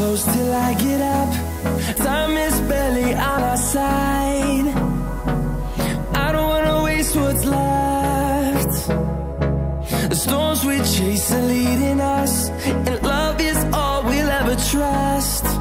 close till I get up. Time is barely on our side. I don't wanna waste what's left. The storms we chase are leading us, and love is all we'll ever trust.